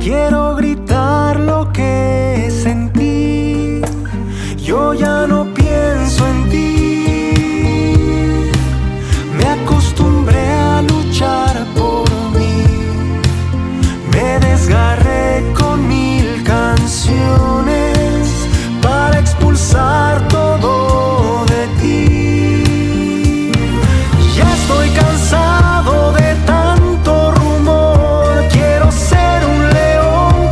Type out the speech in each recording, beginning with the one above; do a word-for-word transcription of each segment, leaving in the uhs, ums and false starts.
Quiero gritar lo que sentí. Yo ya no pienso en ti. Me acostumbré a luchar por mí. Me desgarré con mil canciones para expulsar todo de ti. Ya estoy cansado de tanto rumor. Quiero ser un león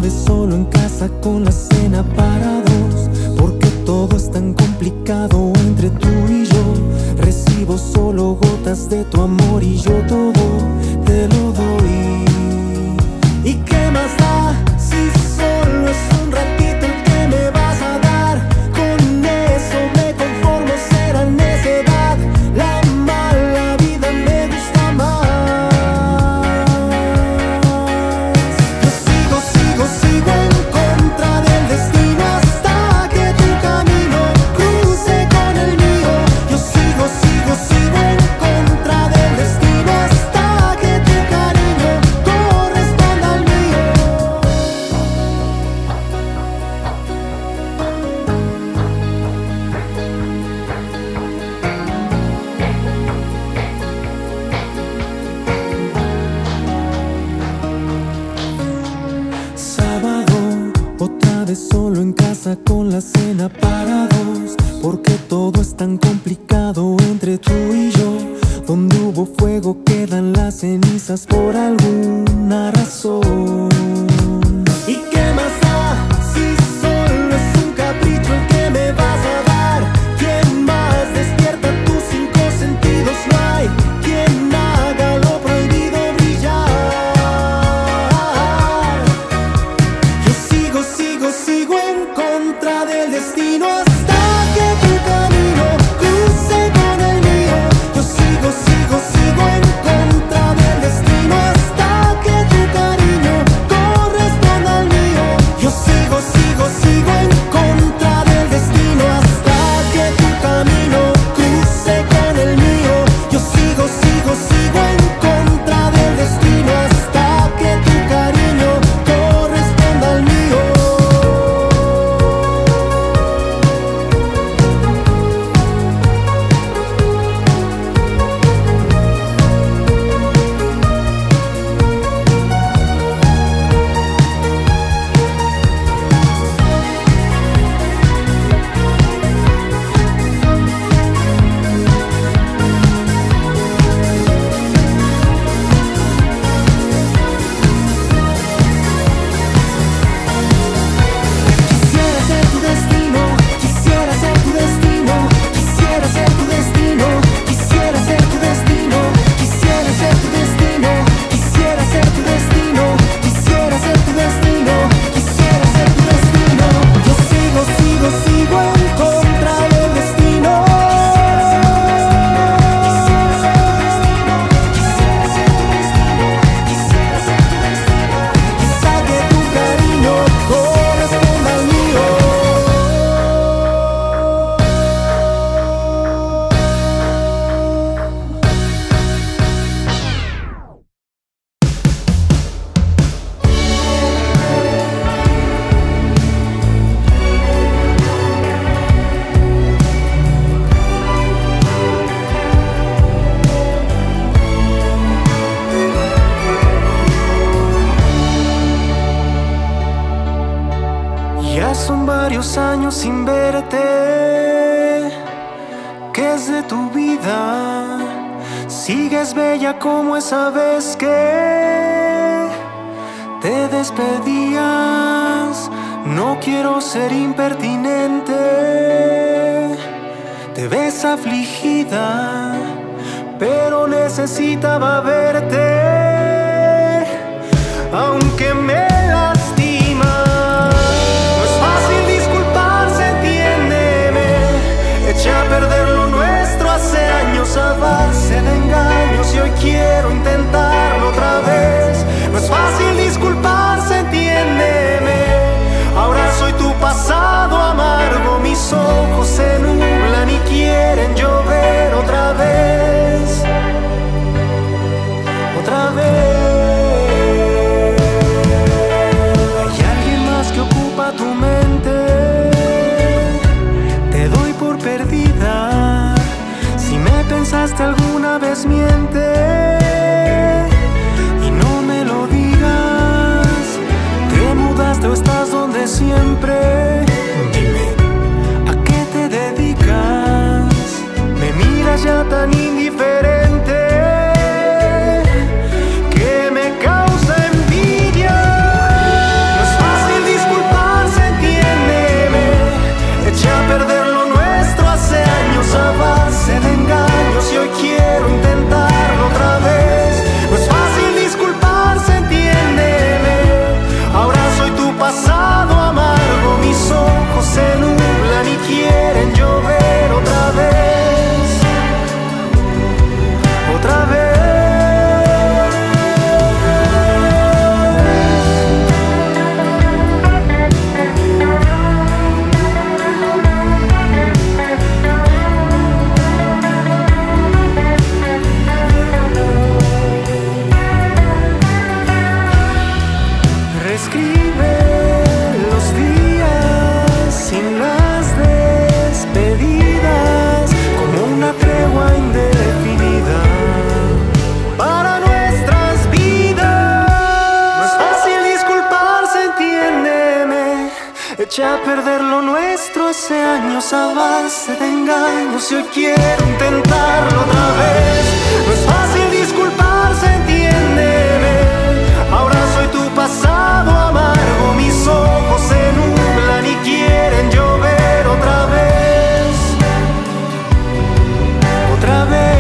vez solo en casa con la cena para dos, porque todo es tan complicado entre tú y yo. Recibo solo gotas de tu amor y yo todo te lo doy. ¿Y qué más da si solo es un ratito el que me vas a dar? Con eso me conformo, será necedad. La mala vida me gusta más. Yo sigo, sigo, sigo en contra del destino hasta que tu camino cruce con el mío. Yo sigo, sigo, sigo en contra del destino hasta que tu cariño corresponda al mío. Sábado, otra vez solo en casa con la cena para dos, porque todo es tan complicado entre tú y yo. Donde hubo fuego quedan las cenizas por alguna razón. ¿Y qué más da si solo es un capricho el que me vas a dar? ¿Quién más despierta tus cinco sentidos? No hay quien haga lo prohibido brillar. Yo sigo, sigo, sigo en contra del destino hasta que tu camino cruce con el mío. Yo sigo, sigo, sigo en contra del destino hasta que tu cariño corresponda al mío. Yo sigo, sigo, sigo en contra del destino hasta que tu camino cruce con el mío. Yo sigo, sigo, sigo en contra del destino hasta que tu cariño corresponda al mío. Quisiera ser tu destino, quisiera ser tu destino, quisiera ser tu destino, quisiera ser tu destino, quisiera ser tu destino, quisiera ser tu destino, quisiera ser tu destino, quisiera ser tu destino. Yo sigo, sigo, sigo en contra del destino. Hasta que tu cariño corresponda al mío. Ya son varios años sin verte. ¿Qué es de tu vida? Sigues bella como esa vez que te despedías. No quiero ser impertinente. Te ves afligida, pero necesitaba verte. Aunque me lastima, no es fácil disculparse, entiéndeme. Eché a perder lo nuestro hace años a base de engaños y hoy quiero intentarlo otra vez. No es fácil disculparse, entiéndeme. Ahora soy tu pasado amargo, mis ojos se nublan y quieren llover otra vez. Otra vez. Hay alguien más que ocupa tu mente. Te doy por perdida. Si me pensaste alguna vez, miente y no me lo digas. Te mudaste o estás donde siempre. Dime, ¿a qué te dedicas? Me miras ya tan indiferente que me causa envidia. No es fácil Eché a perder lo nuestro hace años a base de engaños y hoy quiero intentarlo otra vez. No es fácil disculparse, entiéndeme. Ahora soy tu pasado amargo, mis ojos se nublan y quieren llover otra vez. Otra vez.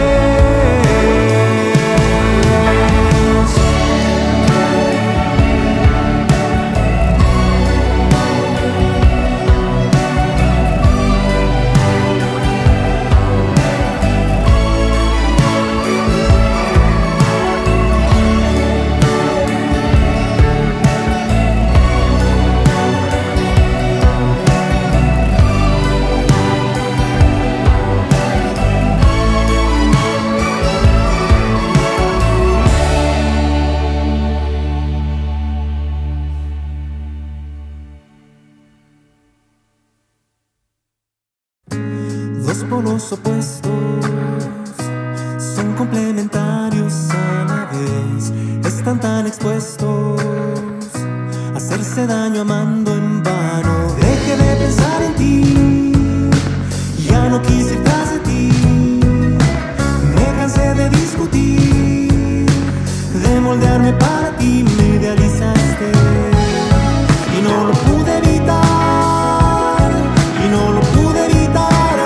Dos polos opuestos son complementarios a la vez. Están tan expuestos a hacerse daño amando en vano. Dejé de pensar en ti, ya no quise ir tras de ti. Me cansé de discutir, de moldearme para ti. Me idealizaste y no lo pude evitar, y no lo pude evitar.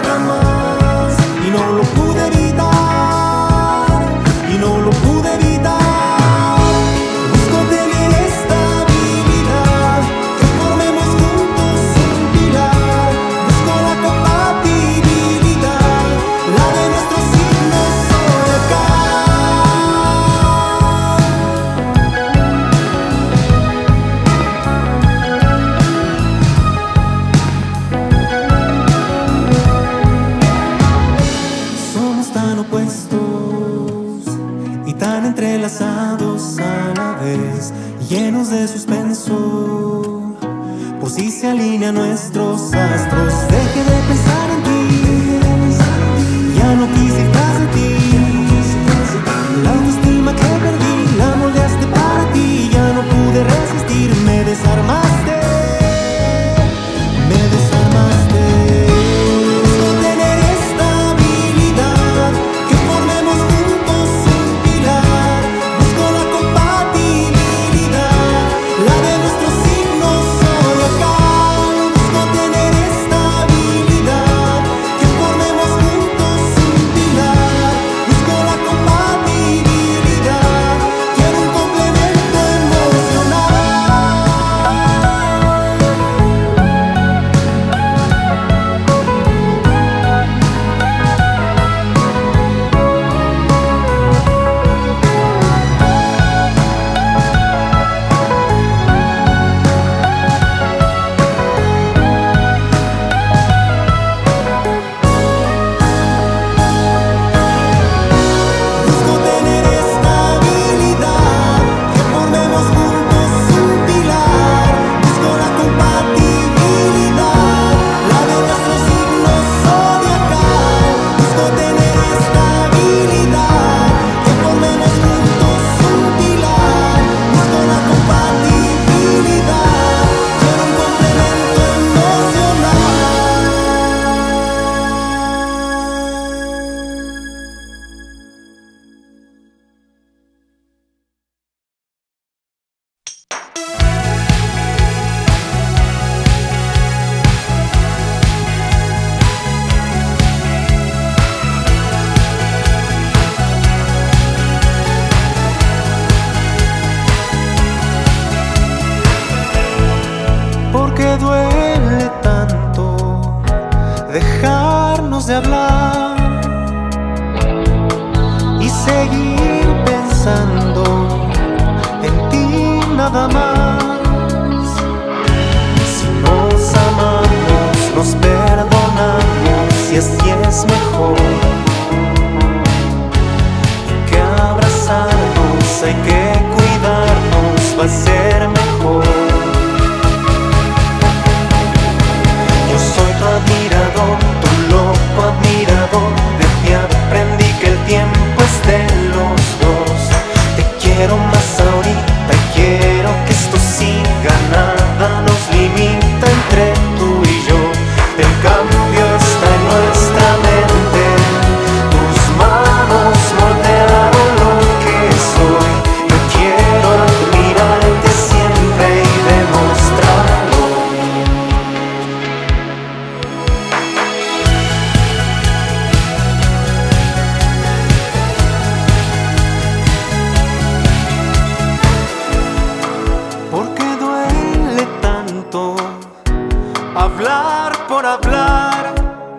Y no lo pude evitar, y no lo pude evitar. Busco tener estabilidad, que formemos juntos un pilar. Busco la compatibilidad, la de nuestros signos entrelazados a la vez, llenos de suspenso, por si se alinean nuestros astros. Dejé de pensar en ti, ya no quise ir tras de ti. La autoestima que perdí, la moldeaste para ti. Ya no pude resistir, me desarmaste, me desarmaste. Busco tener estabilidad, que formemos juntos un pilar. Busco la compatibilidad, la de nuestros signos zodiacal. Busco tener estabilidad, que formemos juntos un pilar. Busco la compatibilidad, quiero un complemento emocional. Busco tener estabilidad, que formemos juntos un pilar. Busco la compatibilidad, la de nuestros signos zodiacal. Busco tener estabilidad, que formemos juntos un pilar. Busco la compatibilidad, quiero un complemento emocional. Porque duele tanto dejarnos de hablar y seguir pensando en ti nada más. Si nos amamos, nos perdonamos y así es mejor. Hay que abrazarnos, hay que cuidarnos, va a ser mejor. Yo soy tu admirador, tu loco admirador. De ti aprendí que el tiempo es de los dos. Te quiero más ahorita, quiero que estés hablar.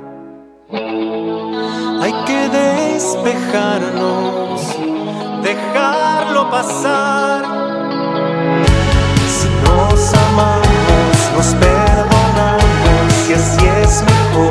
Hay que despejarnos, dejarlo pasar. Si nos amamos, nos perdonamos y así es mejor.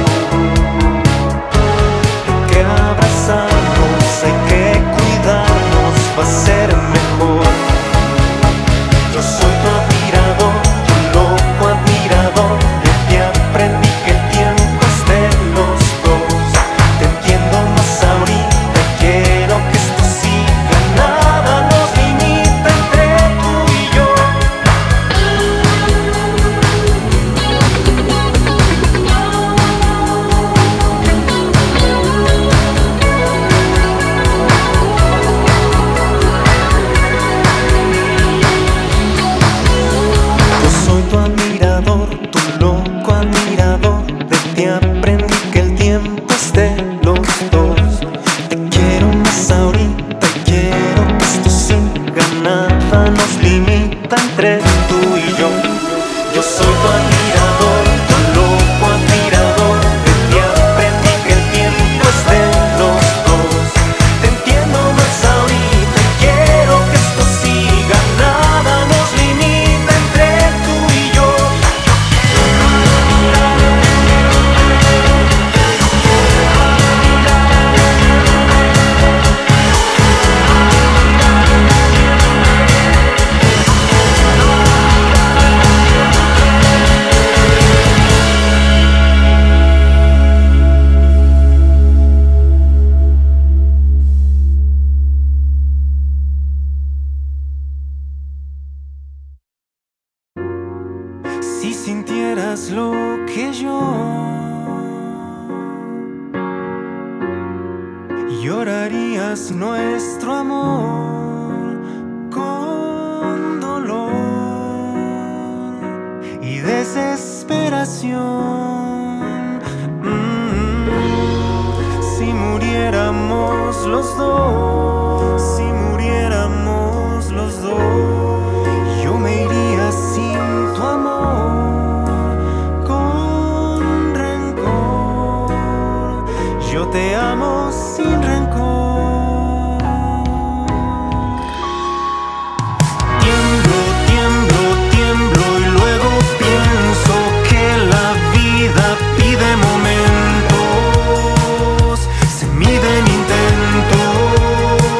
Hay que abrazarnos, hay que cuidarnos, va a ser mejor. Yo soy tu admirador, tu loco admirador. De ti aprendí que el tiempo es de los dos. Te entiendo más ahorita, quiero que esto siga. Nada nos limita entre tú y yo. Yo soy tu admirador, tu loco admirador. De ti aprendí que el tiempo es de los dos. Te quiero más ahorita, quiero que esto siga. Nada nos limita entre tú y yo. Yo soy tu admirador, tu loco admirador. De ti aprendí que el tiempo es de los dos. Te entiendo más ahorita, quiero que esto siga. Nada nos limita entre tú y yo. Si sintieras lo que yo, llorarías nuestro amor con dolor y desesperación. Mm, si muriéramos los dos, si muriéramos los dos, yo me iría sin tu amor, con rencor. Yo te amo sin rencor. Tiemblo, tiemblo, tiemblo y luego pienso que la vida pide momentos, se miden intentos.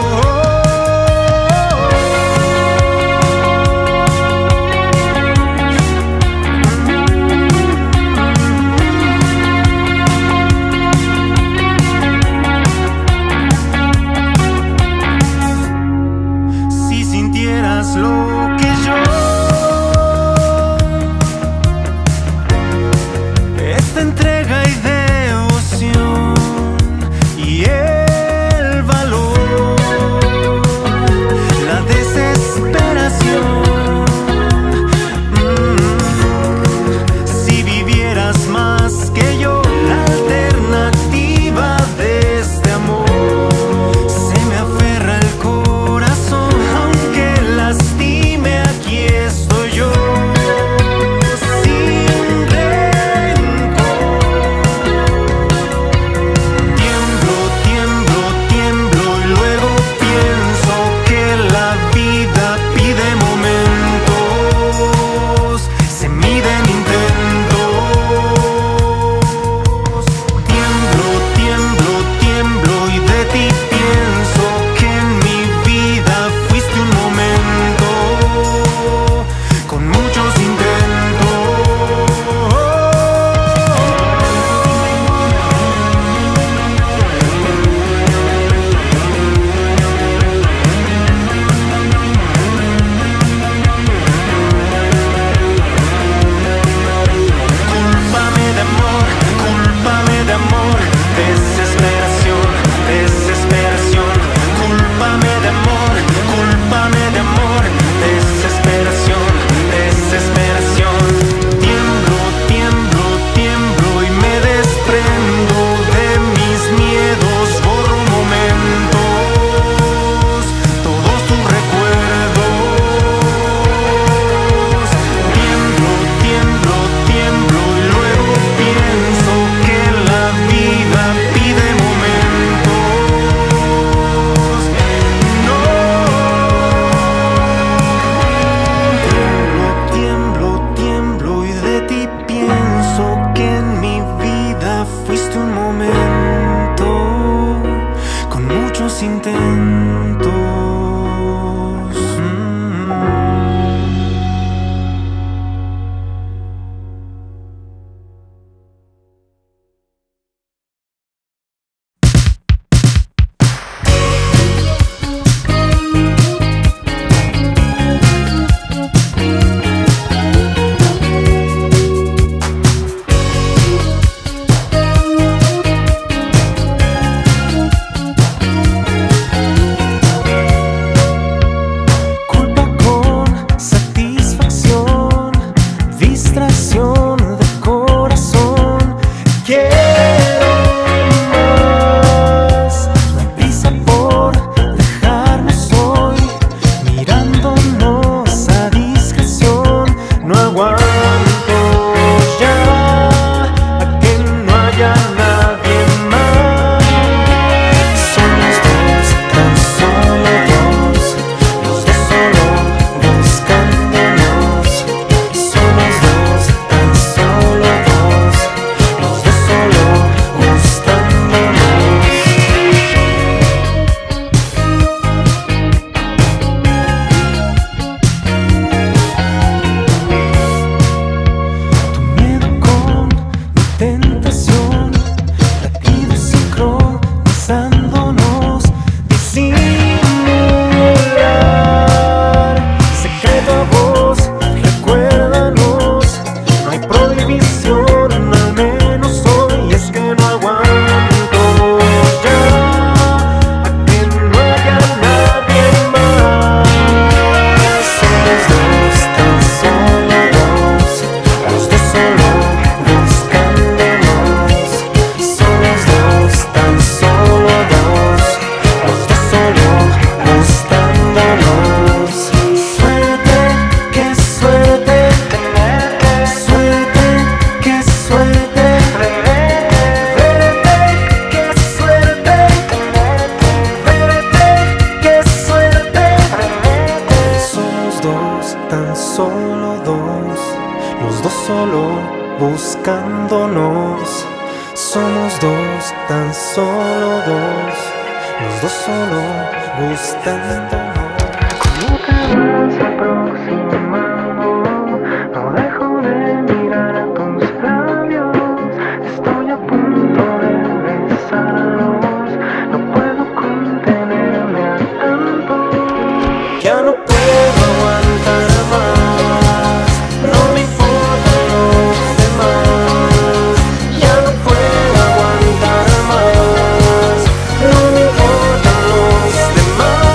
dos, tan solo dos, los dos solo buscándonos. Somos dos, tan solo dos, los dos solo gustándonos. Como te vas aproximando, no dejo de mirar a tus labios. Estoy a punto de besarlos, no puedo contenerme a tanto. Ya no puedo aguantar más, no me importan los demás. Ya no puedo aguantar más, no me importan los demás.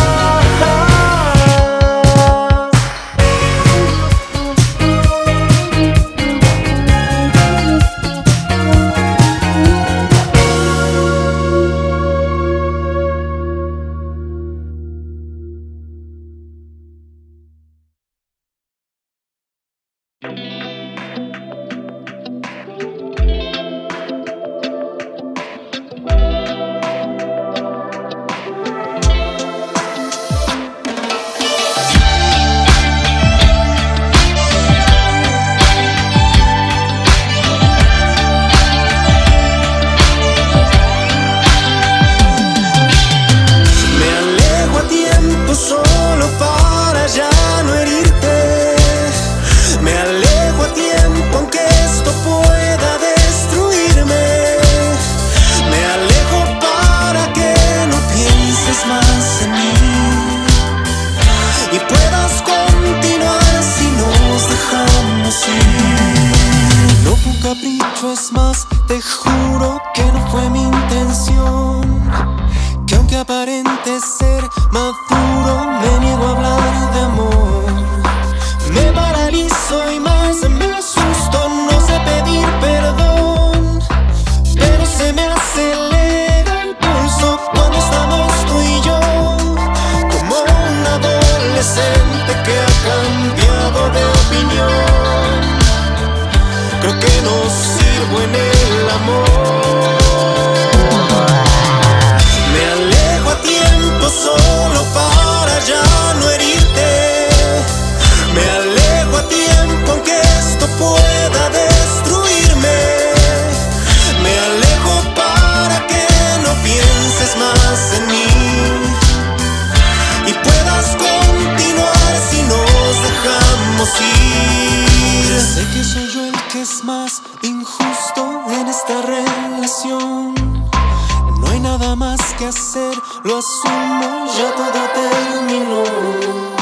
Solo para ya no herirte. Me alejo a tiempo aunque esto pueda destruirme. Me alejo para que no pienses más en mí y puedas continuar si nos dejamos ir. No fue un capricho, es más, te juro que no fue mi intención. Que aunque aparente ser maduro, me niego a hablar de amor. Me paralizo y más me asusto, no sé pedir perdón. Pero se me acelera el pulso cuando estamos tú y yo. Como un adolescente que ha cambiado de opinión. Creo que no sirvo en el amor. Solo para ya no herirte. Me alejo a tiempo aunque esto pueda destruirme. Me alejo para que no pienses más en mí y puedas continuar si nos dejamos ir. Sé que soy yo el que es más injusto en esta relación. No hay nada más que hacer, lo asumo, ya todo terminó.